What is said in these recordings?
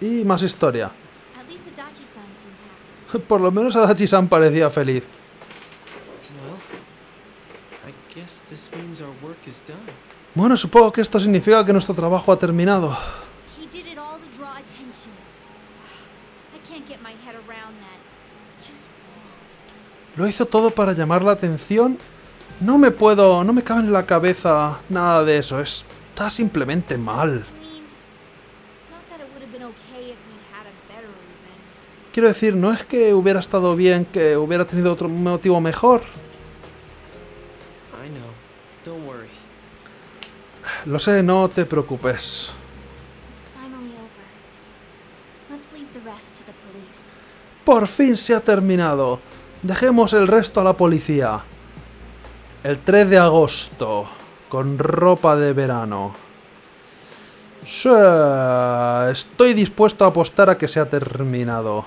Y más historia. At least Adachi-san seemed happy. Por lo menos Adachi-san parecía feliz. Well, I guess this means our work is done. Bueno, supongo que esto significa que nuestro trabajo ha terminado. He did it all to draw attention. I can't get my head around that. It's just wrong. ¿Lo hizo todo para llamar la atención? No me cabe en la cabeza nada de eso. Está simplemente mal. I mean, not that it would have been okay if we'd had a better reason. Quiero decir, no es que hubiera estado bien que hubiera tenido otro motivo mejor. I know. Don't worry. Lo sé, no te preocupes. It's finally over. Let's leave the rest to the police. Por fin se ha terminado. Dejemos el resto a la policía. El 3 de agosto. Con ropa de verano. Sí, estoy dispuesto a apostar a que se ha terminado.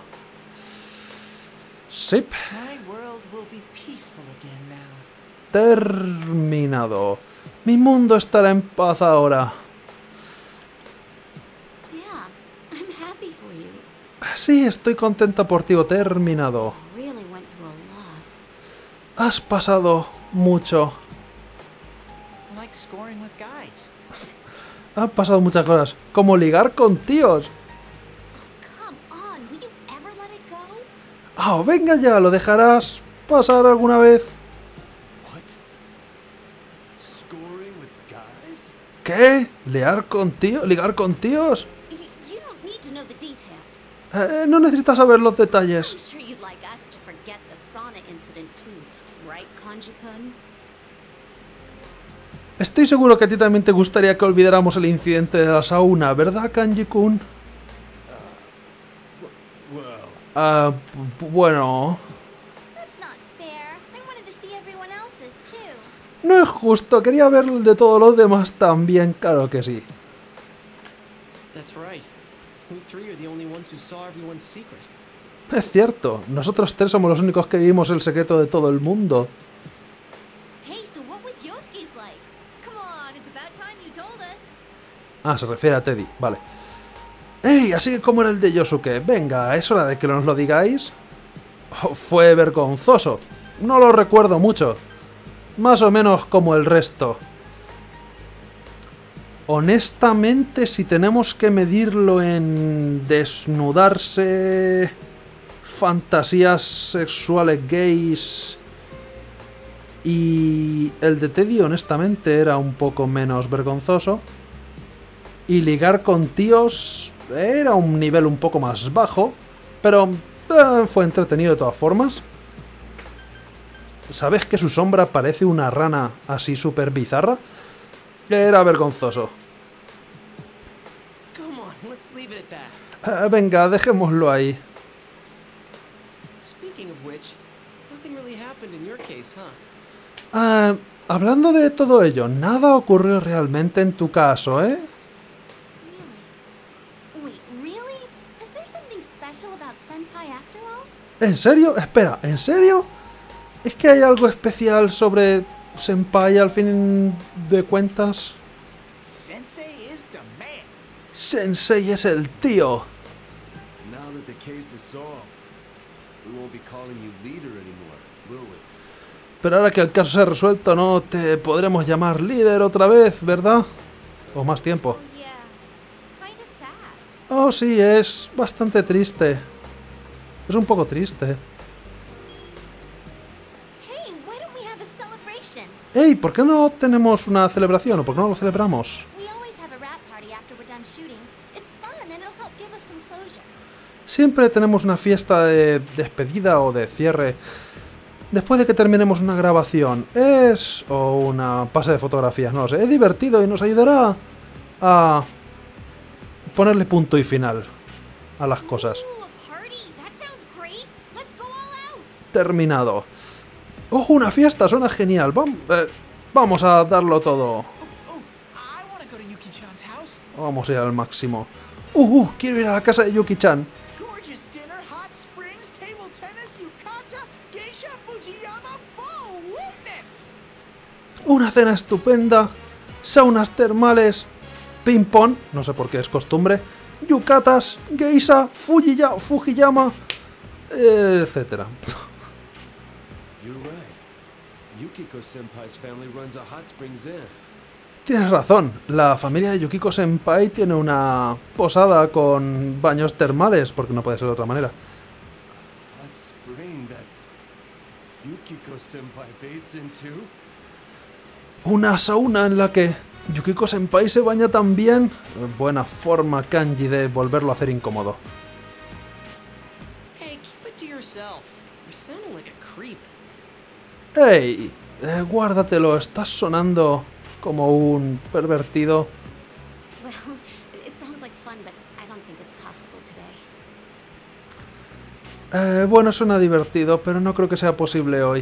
Sí. My world will be peaceful again now. Terminado. Mi mundo estará en paz ahora. Yeah, I'm happy for you. Sí, estoy contenta por ti. Terminado. Really went through a lot. Has pasado mucho. Like scoring with guys. Han pasado muchas cosas. Como ligar con tíos. Come on, will you ever let it go? Ah, venga ya, ¿lo dejarás pasar alguna vez? What? Scoring with guys? ¿Qué? ¿Ligar con tíos? ¿Ligar con tíos? You don't need to know the details. No necesitas saber los detalles. I'm sure you'd like us to forget the sauna incident too, right, Kanji-kun? Estoy seguro que a ti también te gustaría que olvidáramos el incidente de la sauna, ¿verdad, Kanji-kun? Well, Bueno... That's not fair. I wanted to see everyone else's too. No es justo, quería ver el de todos los demás también, claro que sí. that's right. We three are the only ones who saw everyone's secret. Es cierto, nosotros tres somos los únicos que vimos el secreto de todo el mundo. Hey, so what was Yosuke's like? Come on, it's about time you told us. Ah, se refiere a Teddy, vale. ¡Ey! Así que como era el de Yosuke. Venga, es hora de que nos lo digáis. Oh, fue vergonzoso. No lo recuerdo mucho. Más o menos como el resto. Honestamente, si tenemos que medirlo en desnudarse, fantasías sexuales gays y el de Teddy, honestamente, era un poco menos vergonzoso. Y ligar con tíos era un nivel un poco más bajo, pero fue entretenido de todas formas. ¿Sabes que su sombra parece una rana así súper bizarra? Era vergonzoso. Come on, let's leave it at that. Venga, dejémoslo ahí. Speaking of which, nothing really happened in your case, huh? Hablando de todo ello, nada ocurrió realmente en tu caso, ¿eh? Really? Wait, really? Is there something special about Senpai after all? ¿En serio? Espera, ¿en serio? ¿Es que hay algo especial sobre Senpai al fin de cuentas? Sensei is the man. Sensei es el tío. Now that the case is solved, we won't be calling you leader anymore, will we? Pero ahora que el caso se ha resuelto, no te podremos llamar líder otra vez, ¿verdad? O más tiempo. Oh yeah, it's kinda sad. Oh, sí, es bastante triste. Es un poco triste. Hey, why don't we have a celebration? Ey, ¿por qué no tenemos una celebración o por qué no lo celebramos? We always have a rap party after we're done shooting. It's fun and it'll help give us some closure. Siempre tenemos una fiesta de despedida o de cierre después de que terminemos una grabación. O una pase de fotografías, no lo sé. Es divertido y nos ayudará a ponerle punto y final a las cosas. Ooh, a party. That sounds great. Let's go all out. Terminado. ¡Oh, una fiesta! Suena genial. Vamos a darlo todo. Oh, I want to go to Yuki-chan's house. Vamos a ir al máximo. Quiero ir a la casa de Yuki-chan. Gorgeous dinner, hot springs, table tennis, yukata, geisha, Fujiyama, full witness. Una cena estupenda. Saunas termales. Ping-pong. No sé por qué es costumbre. yukatas, geisha, Fujiyama, etcétera. You're right. Yukiko-senpai's family runs a hot springs inn. Tienes razón, la familia de Yukiko Senpai tiene una posada con baños termales, porque no puede ser de otra manera. Hot spring that Yukiko-senpai bathes in too? Una sauna en la que Yukiko Senpai se baña también. Buena forma, Kanji, de volverlo a hacer incómodo. Hey, keep it to yourself. You're sounding like a creep. ¡Ey! Guárdatelo, estás sonando como un pervertido. Well, it sounds like fun, but I don't think it's possible today. Bueno, suena divertido, pero no creo que sea posible hoy.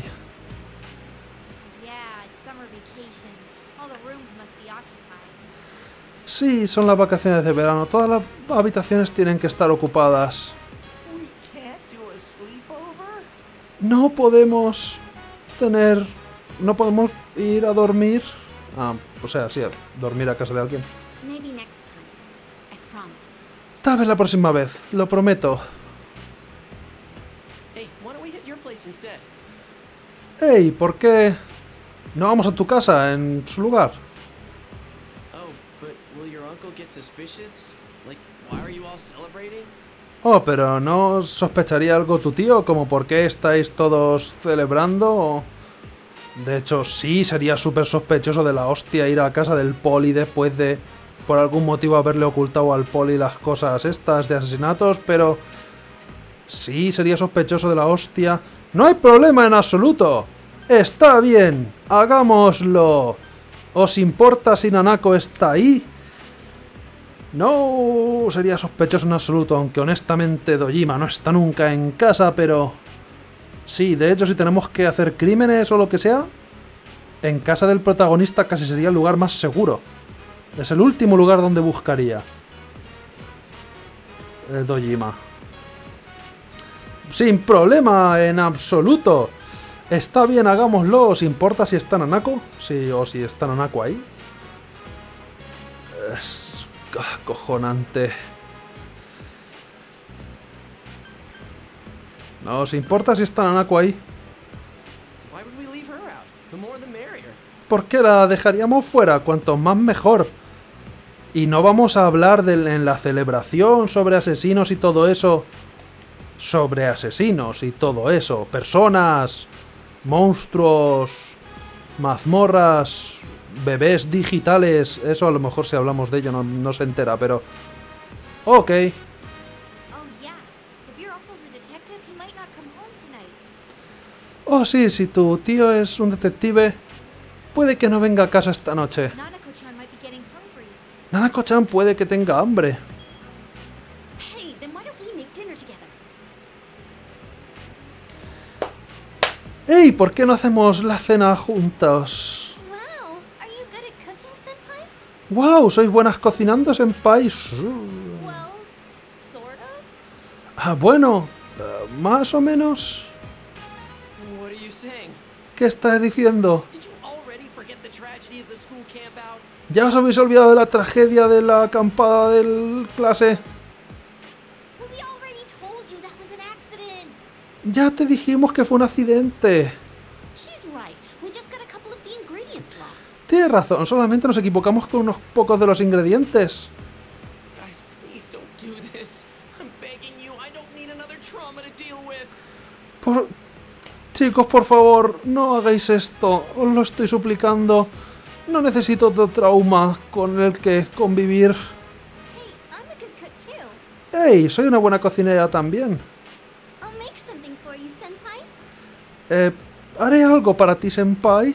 Yeah, it's summer vacation. All the rooms must be occupied. Sí, son las vacaciones de verano. Todas las habitaciones tienen que estar ocupadas. We can't do a sleepover? No podemos no podemos ir a dormir. O sea, sí, a dormir a casa de alguien. Maybe next time. I promise. Tal vez la próxima vez, lo prometo. Hey, why don't we hit your place instead? Ey, ¿por qué no vamos a tu casa en su lugar? Oh, but will your uncle get suspicious? Like, why are you all celebrating? Oh, pero ¿no sospecharía algo tu tío? ¿Como por qué estáis todos celebrando? De hecho, sí, sería súper sospechoso de la hostia ir a casa del poli después de, por algún motivo, haberle ocultado al poli las cosas estas de asesinatos, pero... Sí, sería sospechoso de la hostia. ¡No hay problema en absoluto! ¡Está bien! ¡Hagámoslo! ¿Os importa si Nanako está ahí? No sería sospechoso en absoluto, aunque honestamente Dojima no está nunca en casa, pero... Sí, de hecho, si tenemos que hacer crímenes o lo que sea, en casa del protagonista casi sería el lugar más seguro. Es el último lugar donde buscaría. Dojima. Sin problema en absoluto. Está bien, hagámoslo. ¿Os importa si está Nanako? Sí, o si está Nanako ahí. Es acojonante. ¿No os importa si está Nanako ahí? Why would we leave her out? The more the merrier. ¿Por qué la dejaríamos fuera? Cuanto más mejor. Y no vamos a hablar en la celebración sobre asesinos y todo eso. Sobre asesinos y todo eso. Personas, monstruos, mazmorras, bebés digitales. Eso a lo mejor si hablamos de ello no se entera, pero... Ok. Oh, yeah. If your uncle's a detective, he might not come home tonight. Oh sí, si tu tío es un detective, puede que no venga a casa esta noche. Nanako-chan might be getting hungry. Nanako-chan puede que tenga hambre. Hey, then why don't we make dinner together? ¡Ey! ¿Por qué no hacemos la cena juntos? Wow, are you good at cooking, senpai? ¡Wow! ¿Sois buenas cocinando, senpai? Well, sort of. Bueno, más o menos. What are you saying? ¿Qué estás diciendo? Did you already forget the tragedy of the school campout? ¿Ya os habéis olvidado de la tragedia de la acampada del clase? Well, we already told you that was an accident. Ya te dijimos que fue un accidente. She's right. We just got a couple of the ingredients wrong. Tienes razón, solamente nos equivocamos con unos pocos de los ingredientes. Guys, please don't do this. I'm begging you. I don't need another trauma to deal with. Chicos, por favor, no hagáis esto. Os lo estoy suplicando. No necesito otro trauma con el que convivir. Hey, I'm a good cook too. ¡Ey! Soy una buena cocinera también. I'll make something for you, senpai. Haré algo para ti, senpai.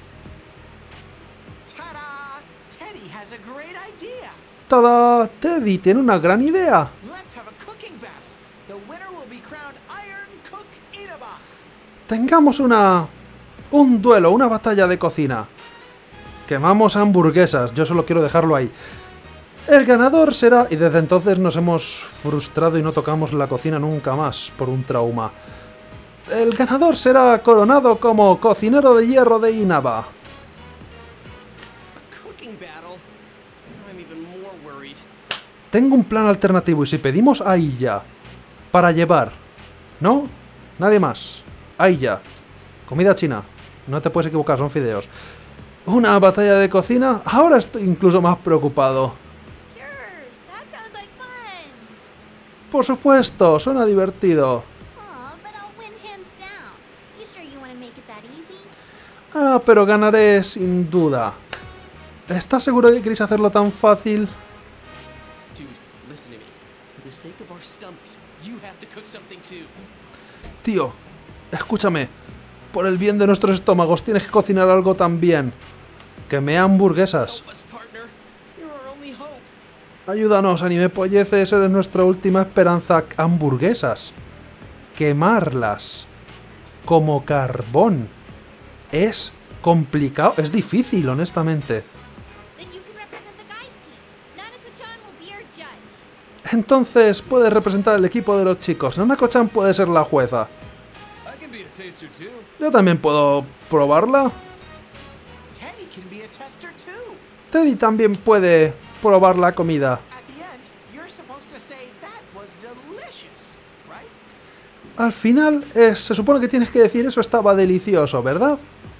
Ta-da! Teddy has a great idea. ¡Tada! Teddy tiene una gran idea. Let's have a cooking battle. The winner will be crowned Iron Cook Inaba. Tengamos un duelo, una batalla de cocina. Quemamos hamburguesas, yo solo quiero dejarlo ahí. El ganador será... Y desde entonces nos hemos frustrado y no tocamos la cocina nunca más por un trauma. El ganador será coronado como cocinero de hierro de Inaba. A cooking battle? I'm even more worried. Tengo un plan alternativo y si pedimos ahí ya para llevar, ¿no? Nadie más. Ahí ya. Comida china. No te puedes equivocar, son fideos. ¿Una batalla de cocina? Ahora estoy incluso más preocupado. Sure, that sounds like fun. Por supuesto, suena divertido. Aw, but I'll win hands down. You sure you want to make it that easy? Ah, pero ganaré sin duda. ¿Estás seguro de que queréis hacerlo tan fácil? Dude, listen to me. For the sake of our stomachs, you have to cook something too. Tío, escúchame. Por el bien de nuestros estómagos, tienes que cocinar algo también. Que me hamburguesas. Help us, partner. You're our only hope. Ayúdanos, anime polleces, eres nuestra última esperanza. Hamburguesas. Quemarlas. Como carbón. Es complicado, es difícil, honestamente. Then you can represent the guys' team. Nanako-chan will be our judge. Entonces, puedes representar el equipo de los chicos. Nanako-chan puede ser la jueza. I can be a taster too. Yo también puedo probarla. Teddy can be a tester too. Teddy también puede probar la comida. At the end, you're supposed to say that was delicious, right? Al final, se supone que tienes que decir eso estaba delicioso, ¿verdad?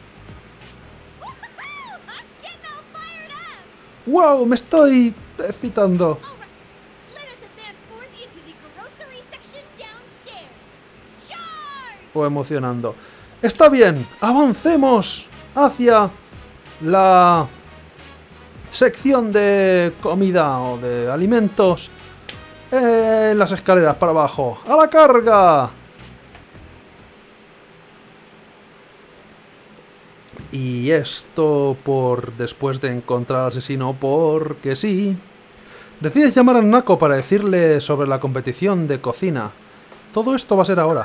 Woohoo! I'm getting all fired up! ¡Wow! Me estoy excitando. All right, let us advance forth into the grocery section downstairs. Charge! O emocionando. Está bien, avancemos hacia la sección de comida o de alimentos en las escaleras para abajo. ¡A la carga! Y esto por después de encontrar al asesino porque sí. Decides llamar a Nako para decirle sobre la competición de cocina. Todo esto va a ser ahora.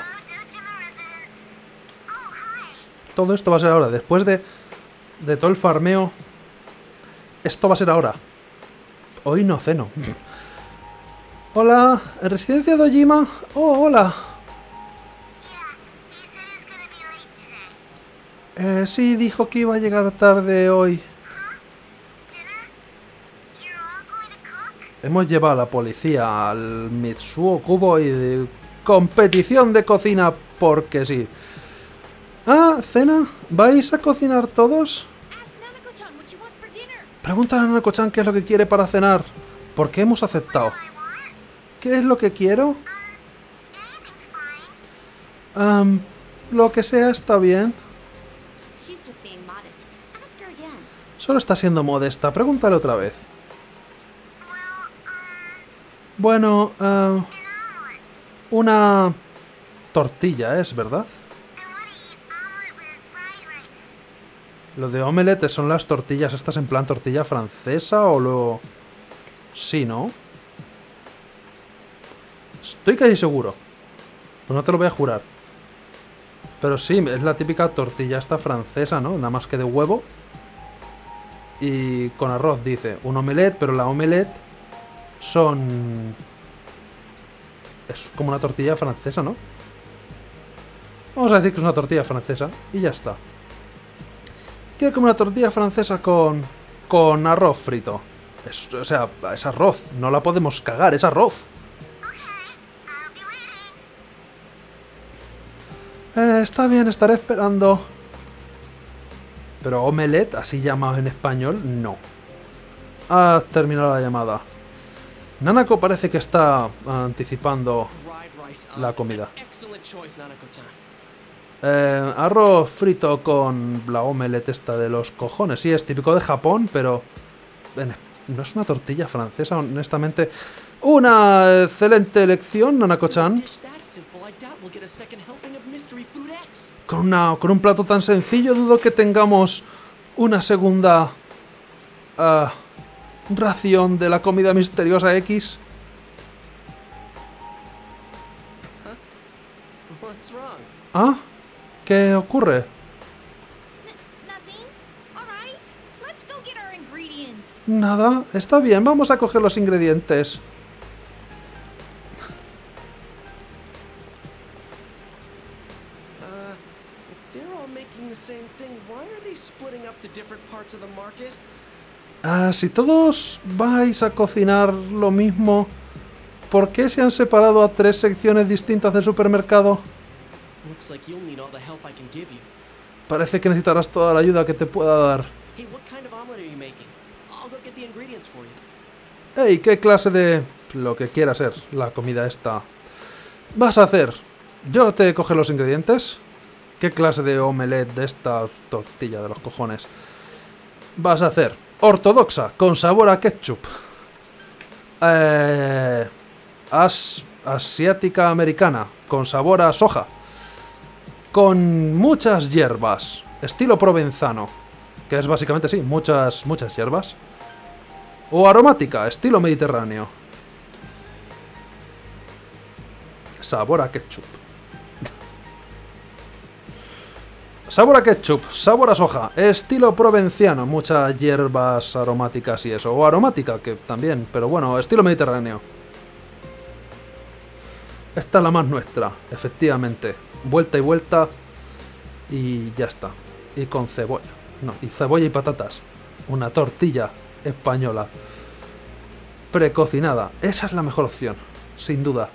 Todo esto va a ser ahora. Después de todo el farmeo, esto va a ser ahora. Hoy no ceno. Hola, ¿residencia de Ojima? Oh, hola. Sí, dijo que iba a llegar tarde hoy. Hemos llevado a la policía al Mitsuo Kubo y de competición de cocina porque sí. Ah, ¿cena? ¿Vais a cocinar todos? Ask Nanako-chan what she wants for dinner. Pregúntale a Nanako-chan qué es lo que quiere para cenar. ¿Por qué hemos aceptado? ¿Qué es lo que quiero? Lo que sea está bien. She's just being modest. Ask her again. Solo está siendo modesta. Pregúntale otra vez. Bueno, una tortilla es, ¿verdad? Lo de omelette son las tortillas estas en plan tortilla francesa o lo... Sí, ¿no? Estoy casi seguro. Pues no te lo voy a jurar. Pero sí, es la típica tortilla esta francesa, ¿no? Nada más que de huevo. Y con arroz, dice. Un omelette, pero la omelette son... Es como una tortilla francesa, ¿no? Vamos a decir que es una tortilla francesa. Y ya está. Quiero comer una tortilla francesa con arroz frito. O sea, es arroz. No la podemos cagar, es arroz. Está bien, estaré esperando. Pero omelette, así llamado en español, no. Ha terminado la llamada. Nanako parece que está anticipando la comida. Excellent choice, Nanako-chan. Arroz frito con la omelette esta de los cojones. Sí, es típico de Japón, pero... No es una tortilla francesa, honestamente. Una excelente elección, Nanako-chan. Con un plato tan sencillo, dudo que tengamos una segunda ración de la comida misteriosa X. ¿Ah? ¿Qué ocurre? Nothing. All right. Let's go get our ingredients. Nada, está bien, vamos a coger los ingredientes. Si todos vais a cocinar lo mismo, ¿por qué se han separado a 3 secciones distintas del supermercado? Looks like you'll need all the help I can give you. Parece que necesitarás toda la ayuda que te pueda dar. Hey, what kind of omelet are you making? I'll go get the ingredients for you. Hey, ¿qué clase de... lo que quiera ser la comida esta vas a hacer? Yo te coge los ingredientes. ¿Qué clase de omelette de esta tortilla de los cojones vas a hacer? Ortodoxa, con sabor a ketchup. Asiática americana, con sabor a soja. Con muchas hierbas. Estilo provenzano. Que es básicamente, sí, muchas hierbas. O aromática, estilo mediterráneo. Sabor a ketchup. Sabor a ketchup, sabor a soja, estilo provenciano, muchas hierbas aromáticas y eso. O aromática, que también, pero bueno, estilo mediterráneo. Esta es la más nuestra, efectivamente. Vuelta y vuelta y ya está. Y con cebolla. No, y cebolla y patatas. Una tortilla española precocinada. Esa es la mejor opción, sin duda.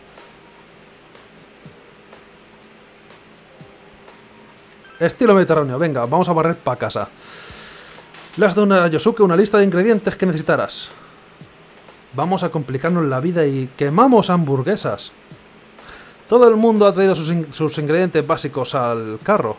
Estilo mediterráneo. Venga, vamos a barrer para casa. Le has dado a Yosuke una lista de ingredientes que necesitarás. Vamos a complicarnos la vida y quemamos hamburguesas. Todo el mundo ha traído sus ingredientes básicos al carro.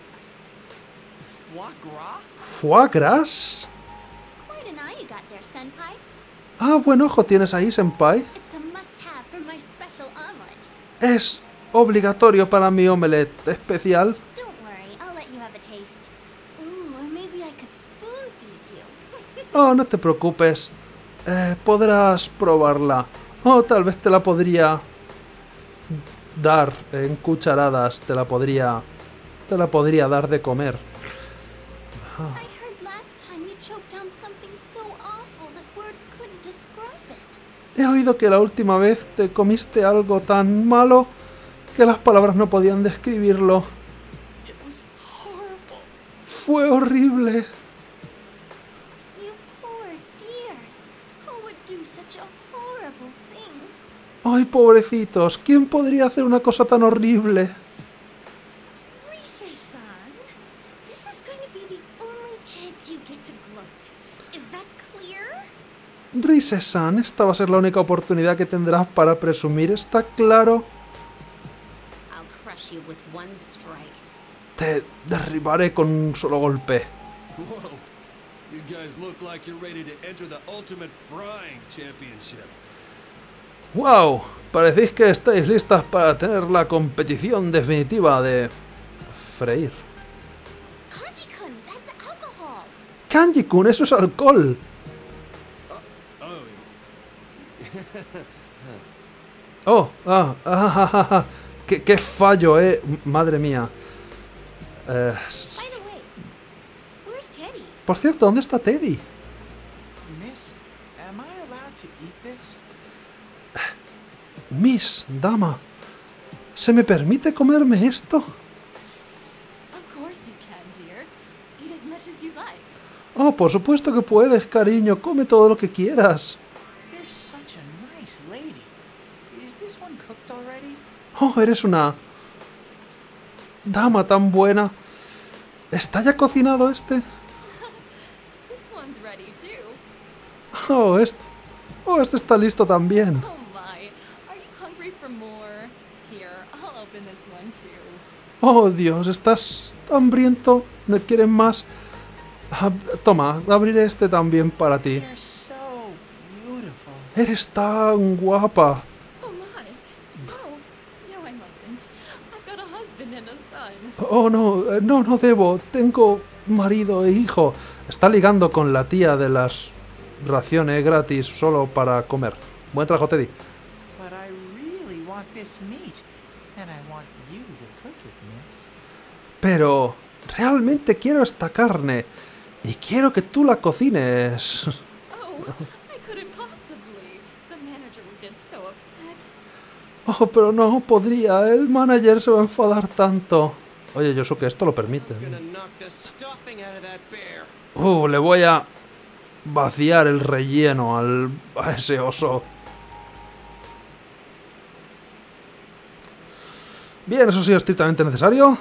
Foie gras? ¿Foie gras? Quite an eye you got there, senpai. Ah, buen ojo tienes ahí, senpai. It's a must-have for my special omelet. Es obligatorio para mi omelette especial. Don't worry, I'll let you have a taste. Ooh, or maybe I could spoon feed you. Oh, no te preocupes. Podrás probarla. O tal vez te la podría dar en cucharadas. Te la podría dar de comer. I heard last time you choked down something so awful that words couldn't describe it. He oído que la última vez te comiste algo tan malo que las palabras no podían describirlo. It was horrible. Fue horrible. You poor dears. Who would do such a horrible thing? Ay, pobrecitos. ¿Quién podría hacer una cosa tan horrible? Rise-san, this is going to be the only chance you get to gloat. Is that clear? Rise-san, esta va a ser la única oportunidad que tendrás para presumir. ¿Está claro? I'll crush you with one strike. Te derribaré con un solo golpe. Whoa. You guys look like you're ready to enter the Ultimate Frying Championship. ¡Wow! Parecéis que estáis listas para tener la competición definitiva de freír. Kanji-kun, that's alcohol. Kanji-kun, eso es alcohol. Oh, Oh, qué fallo, madre mía. By the way, where's Teddy? Por cierto, ¿dónde está Teddy? Miss, am I allowed to eat this? Miss, dama, ¿se me permite comerme esto? Of course you can, dear. Eat as much as you like. Oh, por supuesto que puedes, cariño. Come todo lo que quieras. You're such a nice lady. Is this one cooked already? Oh, eres una dama tan buena. ¿Está ya cocinado este? This one's ready too. Oh, este está listo también. Oh my. Are you hungry for more? Here, I'll open this one too. Oh, Dios, ¿estás hambriento? ¿No quieres más? Ah, toma, abriré este también para ti. You're so beautiful. Eres tan guapa. Oh my. No, I mustn't. I've got a husband and a son. Oh, no debo. Tengo marido e hijo. Está ligando con la tía de las raciones gratis solo para comer. Buen trabajo, Teddy. But I really want this meat, and I want you to cook it, miss. Pero realmente quiero esta carne. Y quiero que tú la cocines. Oh, I couldn't possibly. The manager would get so upset. Oh, pero no podría. El manager se va a enfadar tanto. Oye, Yosuke, esto lo permite. I'm gonna knock the stuffing out of that bear. Le voy a vaciar el relleno a ese oso. Bien, eso sí es estrictamente necesario.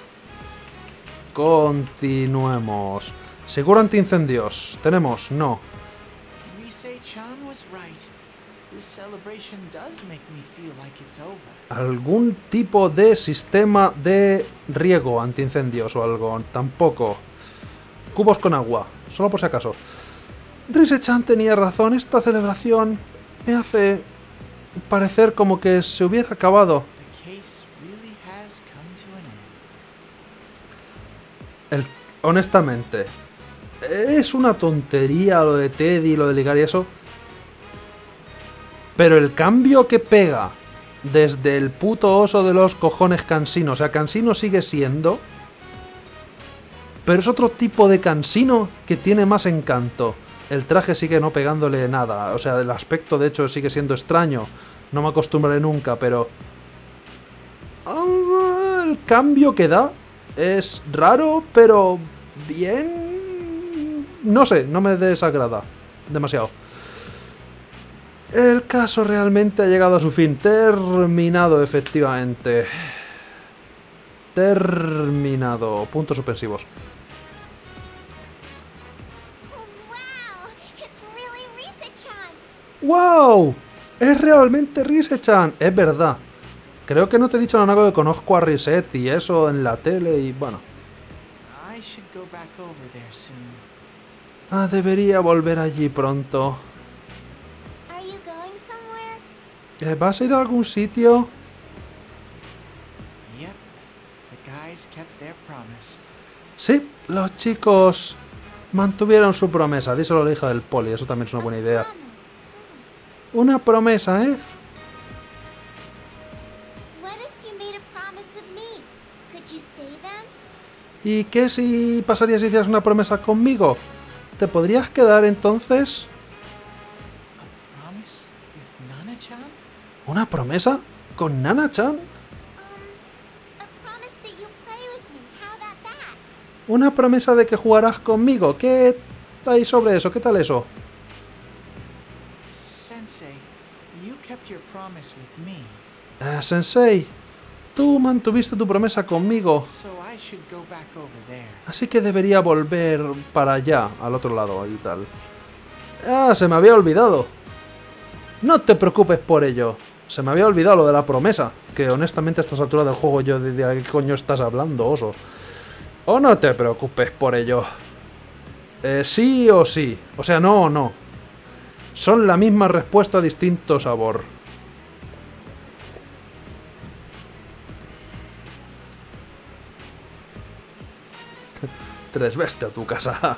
Continuemos. Seguro antiincendios. ¿Tenemos? No. Rise-chan was right. This celebration does make me feel like it's over. ¿Algún tipo de sistema de riego antiincendios o algo? Tampoco. Cubos con agua. Solo por si acaso. Rise-chan tenía razón. Esta celebración me hace parecer como que se hubiera acabado. The case really has come to an end. Honestamente, es una tontería lo de Teddy, lo de ligar y eso. Pero el cambio que pega desde el puto oso de los cojones Cansino. O sea, Cansino sigue siendo, pero es otro tipo de Cansino que tiene más encanto. El traje sigue no pegándole nada. O sea, el aspecto de hecho sigue siendo extraño. No me acostumbraré nunca, pero... el cambio que da es raro, pero bien... No sé, no me desagrada demasiado. El caso realmente ha llegado a su fin. Terminado, efectivamente. Terminado. Puntos suspensivos. Wow, it's really Rise-chan. ¡Wow! Es realmente Rise-chan. Es verdad. Creo que no te he dicho, Nanako, que conozco a Reset y eso en la tele y bueno. I should go back over there soon. Ah, debería volver allí pronto. Are you going somewhere? ¿Vas a ir a algún sitio? Yep, the guys kept their promise. Sí, los chicos mantuvieron su promesa. Díselo a la hija del poli, eso también es una buena idea. Promise. Una promesa, ¿eh? What if you made a promise with me? Could you stay then? ¿Y qué si pasaría si hicieras una promesa conmigo? ¿Te podrías quedar entonces? A promise with Nana-chan? ¿Una promesa? ¿Con Nana-chan? A promise that you'll play with me. How about that? ¿Una promesa de que jugarás conmigo? ¿Qué hay sobre eso? ¿Qué tal eso? Sensei, you kept your promise with me, Sensei, tú mantuviste tu promesa conmigo, so I should go back over there. así que debería volver para allá, al otro lado y tal. Ah, se me había olvidado. No te preocupes por ello. Se me había olvidado lo de la promesa, que honestamente a estas alturas del juego yo de qué coño estás hablando, oso. O no te preocupes por ello. Sí o sí. O sea, no o no. Son la misma respuesta a distinto sabor. Tres, vete a tu casa.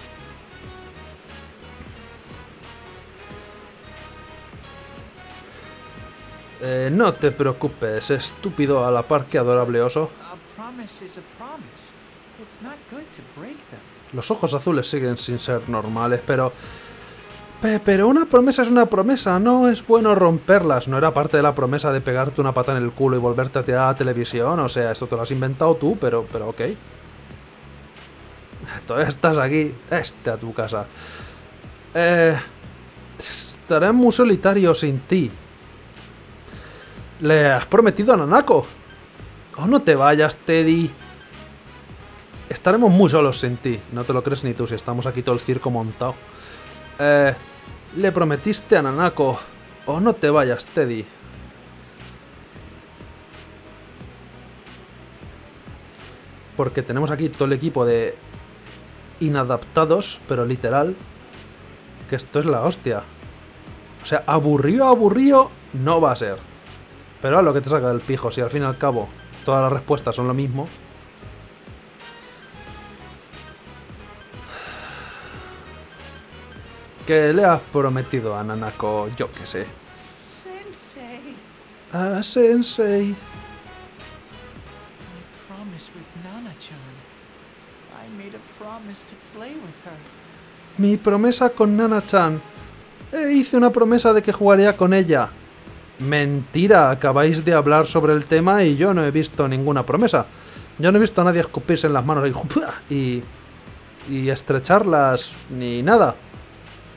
No te preocupes, estúpido a la par que adorable oso. A promise is a promise. It's not good to break them. Los ojos azules siguen sin ser normales, pero... Pero una promesa es una promesa, no es bueno romperlas. No era parte de la promesa de pegarte una pata en el culo y volverte a tirar a la televisión. O sea, esto te lo has inventado tú, pero ok. Todavía estás aquí, a tu casa. Estaré muy solitario sin ti. ¿Le has prometido a Nanako? Oh, no te vayas, Teddy. Estaremos muy solos sin ti. No te lo crees ni tú si estamos aquí todo el circo montado. Le prometiste a Nanako. Oh, no te vayas, Teddy. Porque tenemos aquí todo el equipo de inadaptados, pero literal. Que esto es la hostia. O sea, aburrido no va a ser. Pero a lo que te saca del pijo, si al fin y al cabo todas las respuestas son lo mismo. ¿Qué le has prometido a Nanako? Yo qué sé. Sensei, Ah, Sensei. my promise with Nana-chan. I made a promise to play with her. Mi promesa con Nana-chan. Hice una promesa de que jugaría con ella. Mentira, acabáis de hablar sobre el tema y yo no he visto ninguna promesa. Yo no he visto a nadie escupirse en las manos y estrecharlas ni nada.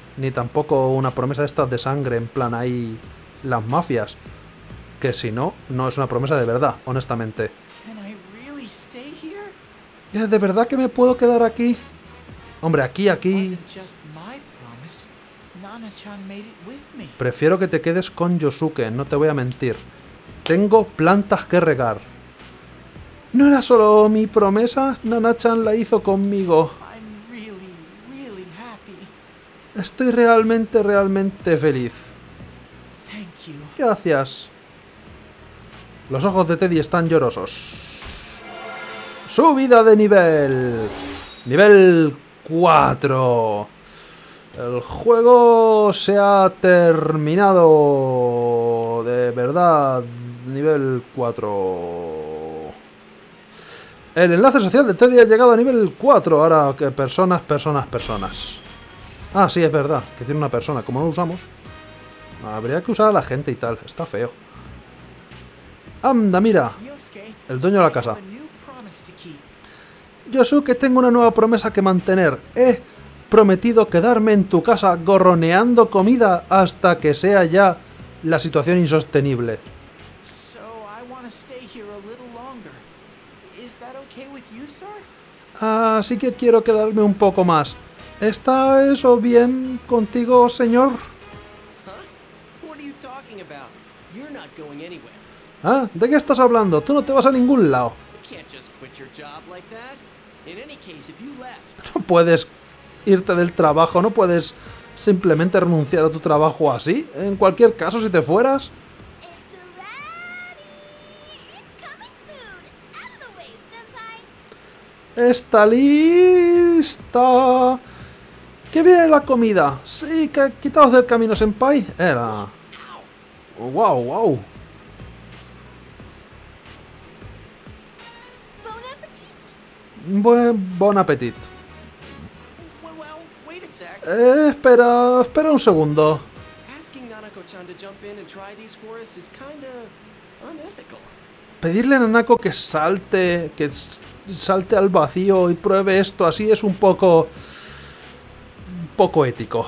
Ni tampoco una promesa de estas de sangre, en plan ahí las mafias. Que si no, no es una promesa de verdad, honestamente. Can I really stay here? ¿De verdad que me puedo quedar aquí? Hombre, aquí. Wasn't just my promise. Nana-chan made it with me. Prefiero que te quedes con Yosuke, no te voy a mentir. Tengo plantas que regar. ¿No era solo mi promesa? Nana-chan la hizo conmigo. I'm really, really happy. Estoy realmente feliz. Thank you. Gracias. Los ojos de Teddy están llorosos. Subida de nivel. Nivel 4. El juego se ha terminado. De verdad. Nivel 4. El enlace social de Teddy ha llegado a nivel 4. Ahora que personas. Ah, sí, es verdad. Que tiene una persona. Como no lo usamos. Habría que usar a la gente y tal. Está feo. Anda, mira. Yosuke, El dueño de la I casa. have a new promise to keep. Yosuke, tengo una nueva promesa que mantener. He prometido quedarme en tu casa gorroneando comida hasta que sea ya la situación insostenible. So I want to stay here a little longer. Is that okay with you, sir? Así que quiero quedarme un poco más. ¿Está eso bien contigo, señor? Huh? What are you talking about? You're not going anywhere. ¿Ah? ¿De qué estás hablando? Tú no te vas a ningún lado. You can't just quit your job like that. In any case, if you left, No puedes irte del trabajo, no puedes simplemente renunciar a tu trabajo así. En cualquier caso, si te fueras... It's ready! Incoming food! Out of the way, senpai! ¡Está lista! ¡Qué bien la comida! Sí, que quitaos del camino, senpai. Era... ¡Wow! Bon appetit! Bon appetit. well, wait a sec. Espera un segundo. Asking Nanako-chan to jump in and try these for us is kinda unethical. Pedirle a Nanako que salte al vacío y pruebe esto así es un poco ético.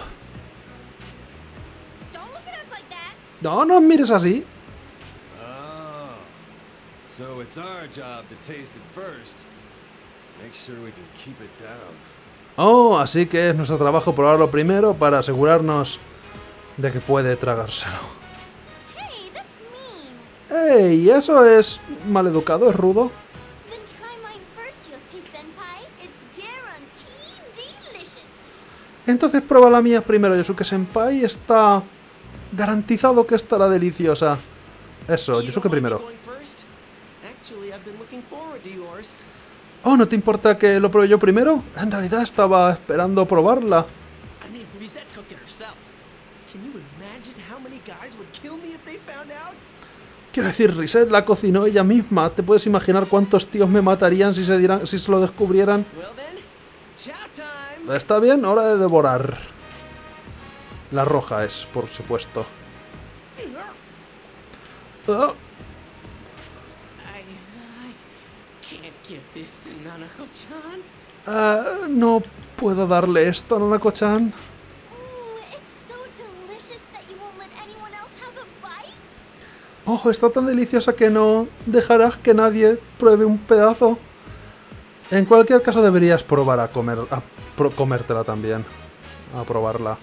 Don't look at us like that! No mires así. Oh. So it's our job to taste it first. Make sure we can keep it down. Oh, así que es nuestro trabajo probarlo primero para asegurarnos de que puede tragárselo. Hey, that's mean! ¡Ey! Eso es maleducado, es rudo. Then try mine first, Yosuke-senpai. It's guaranteed delicious! Entonces prueba la mía primero, Yosuke-senpai. Está garantizado que estará deliciosa. Eso, You Yosuke don't want me primero. going first? Actually, I've been looking forward to yours. Oh, ¿no te importa que lo pruebe yo primero? En realidad estaba esperando probarla. I mean, Risette cooked it herself. Can you imagine how many guys would kill me if they found out? Quiero decir, Risette la cocinó ella misma. ¿Te puedes imaginar cuántos tíos me matarían si se lo descubrieran? Well then, chow time! Está bien, hora de devorar. La roja es, por supuesto. Oh, I can't give this to Nanako-chan. no puedo darle esto a Nanako-chan. Ooh, it's so delicious that you won't let anyone else have a bite? Oh, está tan deliciosa que no dejarás que nadie pruebe un pedazo. En cualquier caso deberías probar a comértela también. A probarla.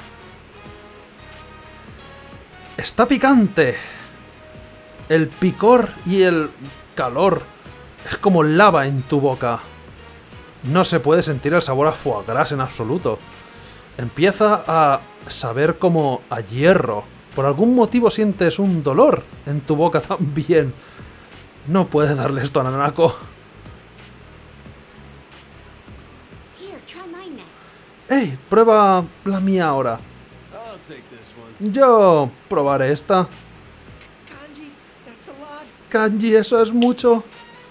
Está picante. El picor y el calor es como lava en tu boca. No se puede sentir el sabor a foie gras en absoluto. Empieza a saber como a hierro. Por algún motivo sientes un dolor en tu boca también. No puedes darle esto a Nanako. Here, try mine next. ¡Ey! Prueba la mía ahora. I'll take this one. Yo probaré esta. Kanji, that's a lot. Kanji, eso es mucho.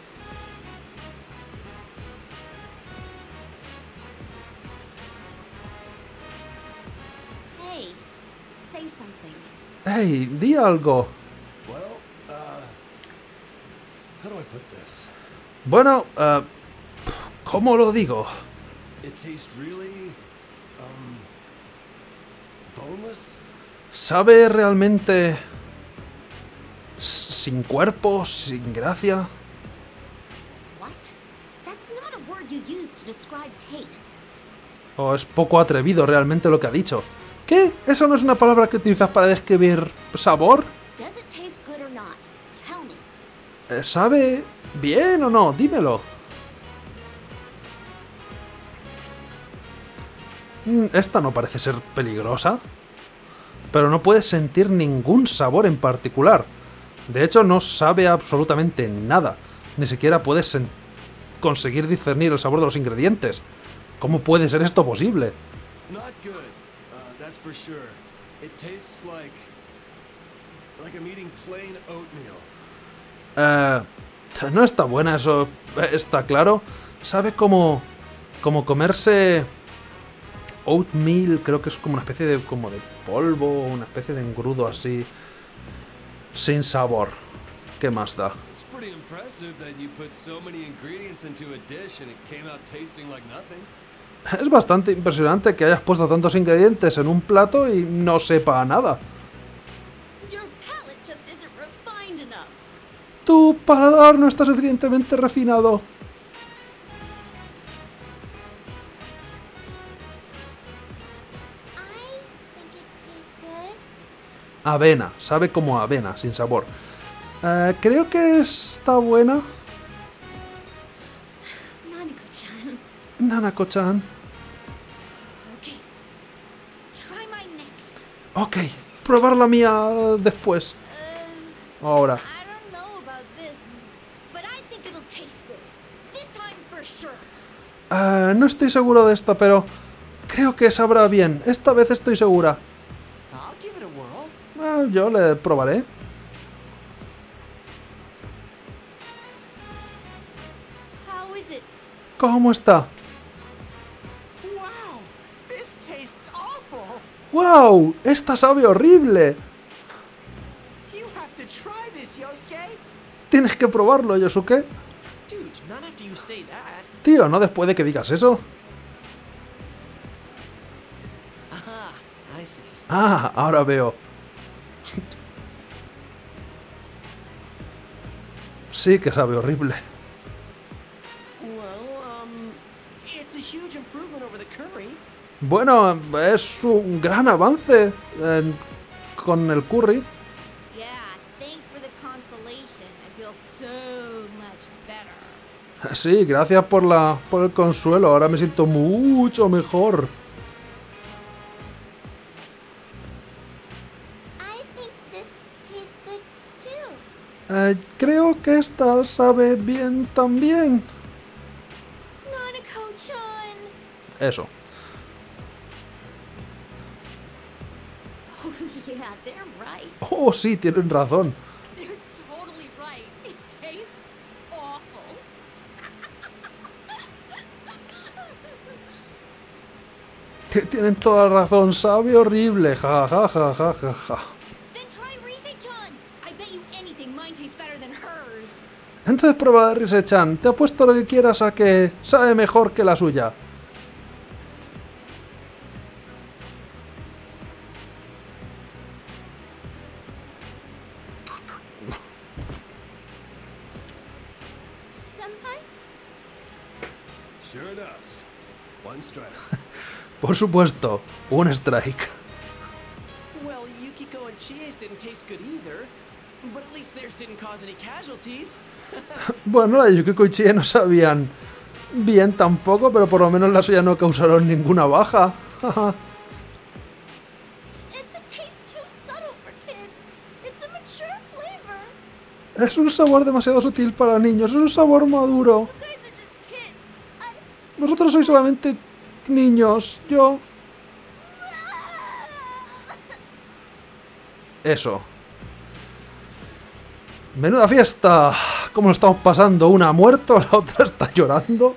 Hey, say something. ¡Ey! Di algo. Well, how do I put this? Bueno, ¿cómo lo digo? It tastes really, boneless? ¿Sabe realmente sin cuerpo, sin gracia? What? That's not a word you use to describe taste. ¿O es poco atrevido realmente lo que ha dicho? ¿Qué? ¿Esa no es una palabra que utilizas para describir sabor? Does it taste good or not? Tell me. ¿Sabe bien o no? Dímelo. Esta no parece ser peligrosa, pero no puedes sentir ningún sabor en particular. De hecho, no sabe absolutamente nada. Ni siquiera puedes conseguir discernir el sabor de los ingredientes. ¿Cómo puede ser esto posible? Not good. That's for sure. It tastes like I'm eating plain oatmeal. No está buena, eso está claro. Sabe como comerse oatmeal, creo que es como una especie de polvo, una especie de engrudo así, sin sabor. ¿Qué más da? It's pretty impressive that you put so many ingredients into a dish and it came out tasting like nothing. Es bastante impresionante que hayas puesto tantos ingredientes en un plato y no sepa a nada. Your palate just isn't refined enough. Tu paladar no está suficientemente refinado. I think it tastes good. Avena, sabe como avena, sin sabor. Creo que está buena. Nanako-chan. Nanako-chan. Okay. Try mine next. Ok, probar la mía después. Ahora. I don't know about this, but I think it'll taste good. This time for sure. No estoy seguro de esta, pero creo que sabrá bien. Esta vez estoy segura. I'll give it a whirl. Yo le probaré. How is it? ¿Cómo está? Wow, this tastes awful. ¡Wow! Esta sabe horrible. You have to try this, Yosuke. Tienes que probarlo, Yosuke. Dude, not after you say that. Tío, no después de que digas eso. Aha, I see. Ah, ahora veo. Sí que sabe horrible. Well, it's a huge improvement over the curry. Bueno, es un gran avance con el curry. Yeah, thanks for the consolation. I feel so much better. Sí, gracias por el consuelo. Ahora me siento mucho mejor. I think this tastes good too. Creo que esta sabe bien también. Nanako-chan. Eso. Oh, yeah, they're right. Oh, sí, tienen razón. They're totally right. It tastes awful. Tienen toda razón, sabe horrible. Ja, ja, ja, ja, ja, ja. Then try Rise-chan's. I bet you anything mine tastes better than hers. Entonces prueba la de Rise-chan. Te apuesto lo que quieras a que sabe mejor que la suya. Senpai? Sure enough. One strike. Por supuesto, un strike. Well, Yukiko and Chie's didn't taste good either. But at least theirs didn't cause any casualties. Bueno, la de Yukiko y Chie no sabían bien tampoco, pero por lo menos la suya no causaron ninguna baja. It's a taste too subtle for kids. It's a mature flavor. Es un sabor demasiado sutil para niños, es un sabor maduro. You guys are just kids. Vosotros sois solamente niños, yo... Eso. Menuda fiesta. ¿Cómo lo estamos pasando? Una ha muerto, la otra está llorando.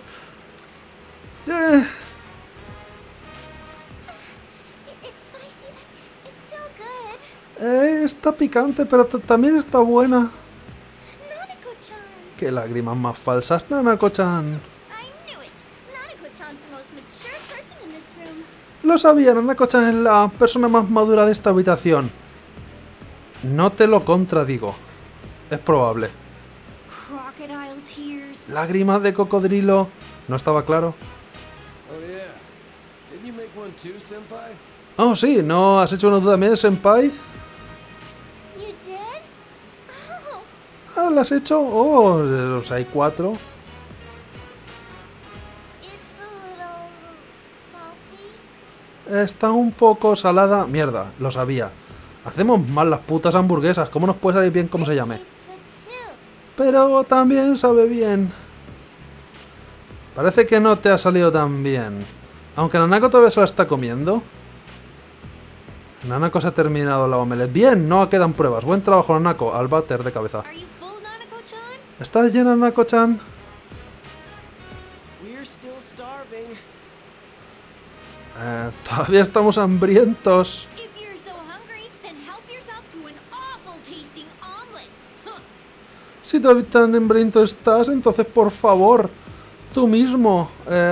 It's spicy, but it's still good. Está picante, pero también está buena. Nanako-chan. Qué lágrimas más falsas, Nanako-chan. I knew it. Nanako-chan's the most mature person in this room. Lo sabía, Nanako-chan es la persona más madura de esta habitación. No te lo contradigo. Es probable. Crocodile tears. Lágrimas de cocodrilo. ¿No estaba claro? Oh yeah. Didn't you make one too, senpai? Oh, sí, ¿no has hecho uno tú también, senpai? You did? Oh, Ah, ¿lo has hecho? Oh, pues hay 4. it's a little salty. Está un poco salada. Mierda, lo sabía. Hacemos mal las putas hamburguesas. ¿Cómo nos puede salir bien como se llame? Tastes good too. Pero también sabe bien. Parece que no te ha salido tan bien. Aunque Nanako todavía se la está comiendo. Nanako se ha terminado la omelette. Bien, no quedan pruebas. Buen trabajo, Nanako. Al váter de cabeza. Are you full, Nanako-chan? ¿Estás llena, Nanako-chan? We're still starving. Todavía estamos hambrientos. If you're so hungry, then help yourself to an awful tasting omelet. Huh. Si todavía tan hambriento estás, entonces por favor, tú mismo,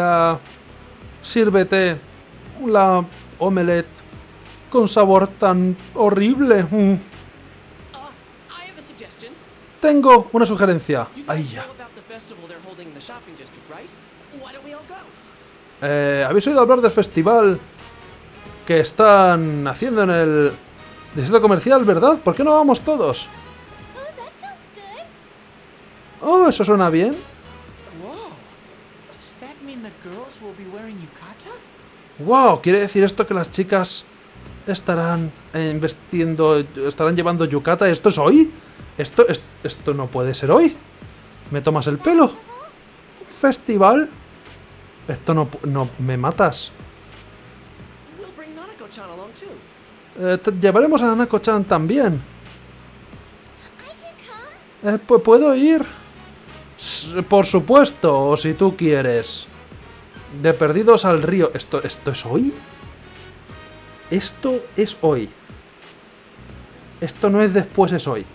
sírvete la omelette con sabor tan horrible. I have a suggestion. Tengo una sugerencia. You Ay, guys ya. know about the festival they're holding in the shopping district, right? Why don't we all go? ¿Habéis oído hablar del festival que están haciendo en el distrito comercial, verdad? ¿Por qué no vamos todos? Oh, that sounds good. Oh, eso suena bien. Whoa. Does that mean the girls will be wearing yukata? Wow, ¿quiere decir esto que las chicas estarán estarán llevando yukata? ¿Esto es hoy? Esto no puede ser hoy. ¿Me tomas el pelo? ¿Un festival? Esto no me matas. We'll bring Nanako-chan along too. Llevaremos a Nanako-chan también. I can come. Pues puedo ir. Por supuesto, o si tú quieres. De perdidos al río. ¿Esto es hoy? Esto es hoy. Esto no es después, es hoy.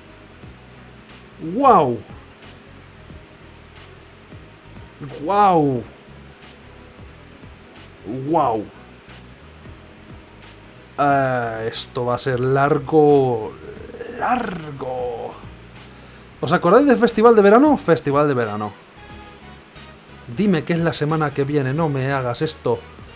¡Wow! ¡Wow! ¡Wow! Esto va a ser largo. ¡Largo! ¿Os acordáis del festival de verano? Festival de verano. Dime que es la semana que viene, no me hagas esto.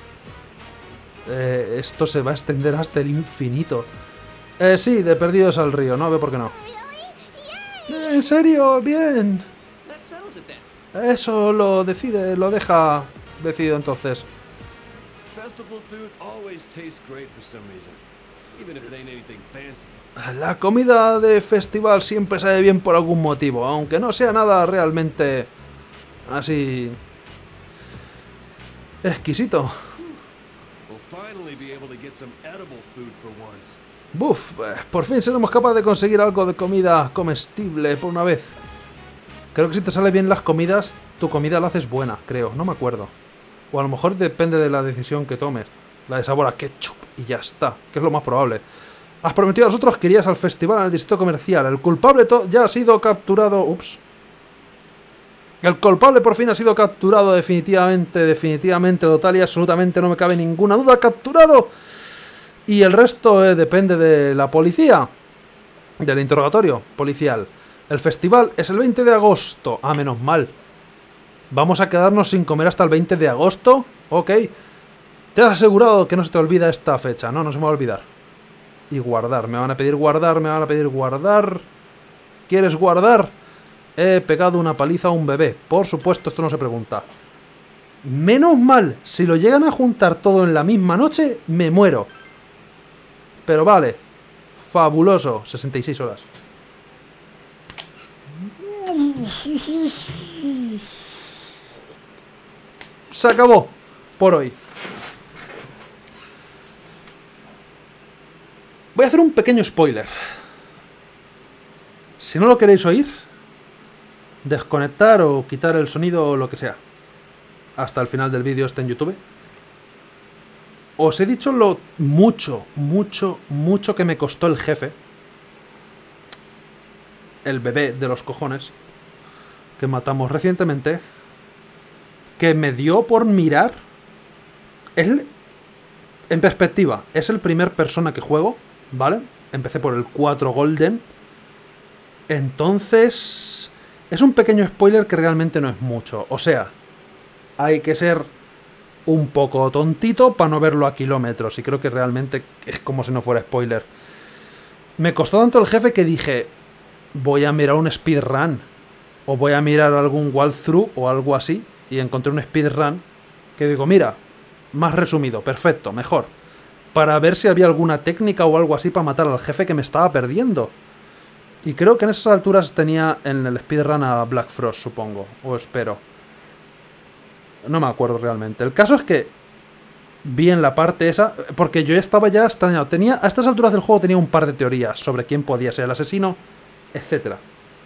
Esto se va a extender hasta el infinito. Sí, de perdidos al río, no veo por qué no. Really? Yay! ¿En serio? Bien. That settles it then. Eso lo deja decidido entonces. Festival food always tastes great for some reason, even if it ain't anything fancy. La comida de festival siempre sabe bien por algún motivo, aunque no sea nada realmente así exquisito. We'll finally be able to get some edible food for once. Buf, por fin seremos capaces de conseguir algo de comida comestible por una vez. Creo que si te sale bien las comidas, tu comida la haces buena, creo, no me acuerdo. O a lo mejor depende de la decisión que tomes. La de sabor a ketchup y ya está, que es lo más probable. Has prometido a nosotros que irías al festival en el distrito comercial. El culpable ya ha sido capturado. Ups. El culpable por fin ha sido capturado definitivamente, total y absolutamente, no me cabe ninguna duda, capturado. Y el resto depende de la policía. Del interrogatorio policial. El festival es el 20 de agosto. Ah, menos mal. ¿Vamos a quedarnos sin comer hasta el 20 de agosto? Ok. Te has asegurado que no se te olvida esta fecha. No se me va a olvidar. Y guardar. Me van a pedir guardar. ¿Quieres guardar? He pegado una paliza a un bebé. Por supuesto, esto no se pregunta. Menos mal. Si lo llegan a juntar todo en la misma noche, me muero. Pero vale. Fabuloso. 66 horas. Se acabó. Por hoy. Voy a hacer un pequeño spoiler. Si no lo queréis oír, desconectar o quitar el sonido o lo que sea. Hasta el final del vídeo está en YouTube. Os he dicho lo mucho que me costó el jefe. El bebé de los cojones. Que matamos recientemente. Que me dio por mirar. En perspectiva, es el primer Persona que juego, ¿vale? Empecé por el 4 Golden. Entonces, es un pequeño spoiler que realmente no es mucho. O sea, hay que ser un poco tontito para no verlo a kilómetros. Y creo que realmente es como si no fuera spoiler. Me costó tanto el jefe que dije, voy a mirar un speedrun. O voy a mirar algún walkthrough o algo así. Y encontré un speedrun que digo, mira, más resumido, perfecto, mejor. Para ver si había alguna técnica o algo así para matar al jefe que me estaba perdiendo. Y creo que en esas alturas tenía en el speedrun a Black Frost, supongo. O espero. No me acuerdo realmente. El caso es que vi en la parte esa, porque yo estaba ya extrañado. A estas alturas del juego tenía un par de teorías sobre quién podía ser el asesino, etc.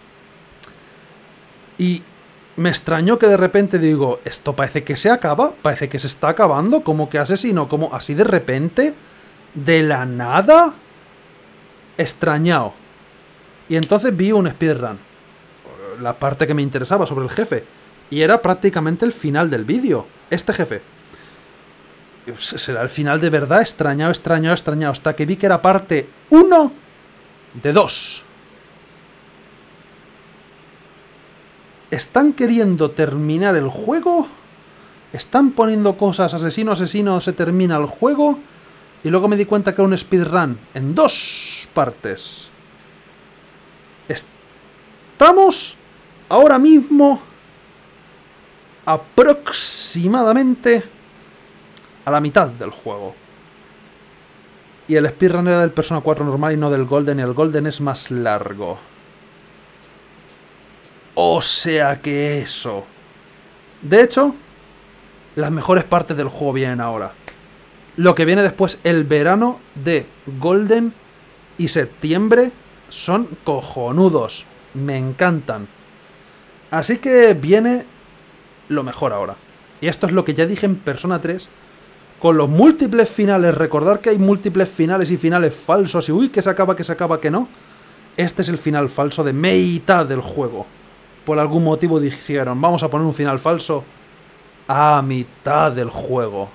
Y me extrañó que de repente digo, esto parece que se acaba, parece que se está acabando, como que asesino, como así de repente, de la nada, extrañado. Y entonces vi un speedrun, la parte que me interesaba sobre el jefe, y era prácticamente el final del vídeo, este jefe. Será el final de verdad, extrañado, extrañado, extrañado, hasta que vi que era parte 1 de 2. ¿Están queriendo terminar el juego? ¿Están poniendo cosas asesino, asesino, se termina el juego? Y luego me di cuenta que era un speedrun en 2 partes. Estamos ahora mismo aproximadamente a la mitad del juego. Y el speedrun era del Persona 4 normal y no del Golden, y el Golden es más largo. O sea que eso. De hecho, las mejores partes del juego vienen ahora. Lo que viene después, el verano de Golden y septiembre, son cojonudos. Me encantan. Así que viene lo mejor ahora. Y esto es lo que ya dije en Persona 3. Con los múltiples finales, recordar que hay múltiples finales y finales falsos. Y uy, que se acaba, que no. Este es el final falso de mitad del juego. Por algún motivo dijeron, vamos a poner un final falso a mitad del juego.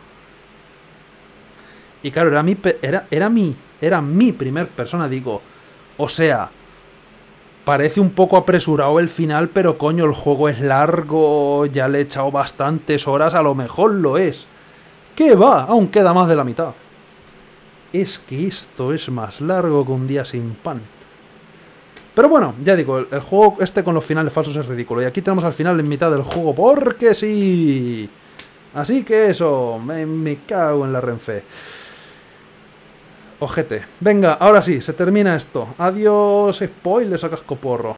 Y claro, era mi primer Persona, digo. O sea, parece un poco apresurado el final, pero coño, el juego es largo, ya le he echado bastantes horas, a lo mejor lo es. ¿Qué va? Aún queda más de la mitad. Es que esto es más largo que un día sin pan. Pero bueno, ya digo, el juego este con los finales falsos es ridículo. Y aquí tenemos al final en mitad del juego, porque sí. Así que eso, me cago en la Renfe. Ojete. Venga, ahora sí, se termina esto. Adiós, spoilers a cascoporro.